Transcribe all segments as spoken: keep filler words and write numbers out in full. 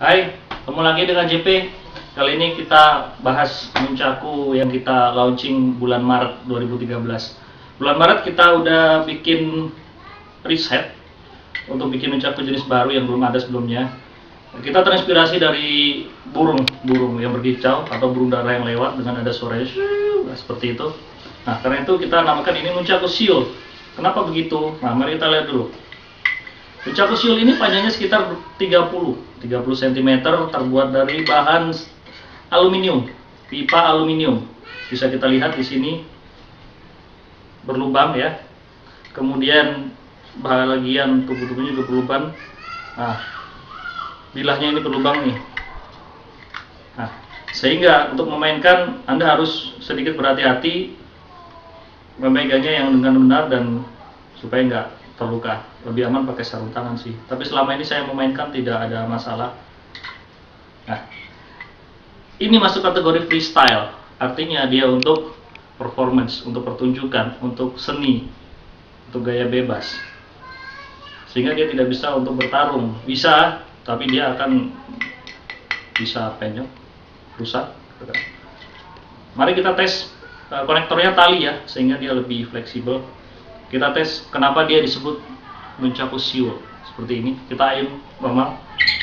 Hai, ketemu lagi dengan J P. Kali ini kita bahas nunchaku yang kita launching bulan Maret dua ribu tiga belas. Bulan Maret kita udah bikin riset untuk bikin nunchaku jenis baru yang belum ada sebelumnya. Kita terinspirasi dari burung-burung yang berkicau atau burung dara yang lewat dengan ada suara seperti itu. Nah, karena itu kita namakan ini nunchaku Shield. Kenapa begitu? Nah, mari kita lihat dulu. Nunchaku Shield ini panjangnya sekitar tiga puluh sentimeter, terbuat dari bahan aluminium, pipa aluminium. Bisa kita lihat di sini berlubang ya. Kemudian bagian tubuh-tubuhnya juga berlubang. Nah, bilahnya ini berlubang nih. Nah, sehingga untuk memainkan Anda harus sedikit berhati-hati memegangnya yang dengan benar dan supaya nggak terluka. Lebih aman pakai sarung tangan sih, tapi selama ini saya memainkan tidak ada masalah. Nah, ini masuk kategori freestyle, artinya dia untuk performance, untuk pertunjukan, untuk seni, untuk gaya bebas, sehingga dia tidak bisa untuk bertarung. Bisa, tapi dia akan bisa penyok, rusak. Mari kita tes konektornya tali ya, sehingga dia lebih fleksibel. Kita tes kenapa dia disebut nunchaku Shield. Seperti ini, kita ayun normal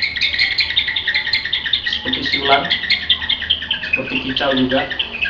seperti siulan, seperti kicau juga.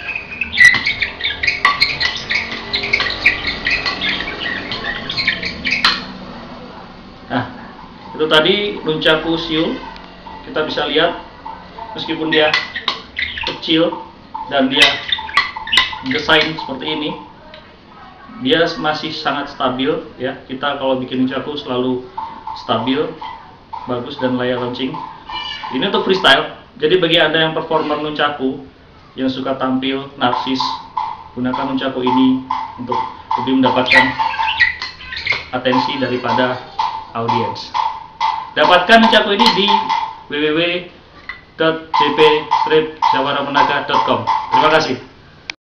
Nah, itu tadi nunchaku Shield. Kita bisa lihat meskipun dia kecil dan dia desain seperti ini, dia masih sangat stabil ya. Kita kalau bikin nunchaku selalu stabil, bagus dan layak launching. Ini untuk freestyle. Jadi bagi Anda yang performer nunchaku yang suka tampil narsis, gunakan nunchaku ini untuk lebih mendapatkan atensi daripada audiens. Dapatkan nunchaku ini di w w w titik j p strip jawara menaka titik com. Terima kasih.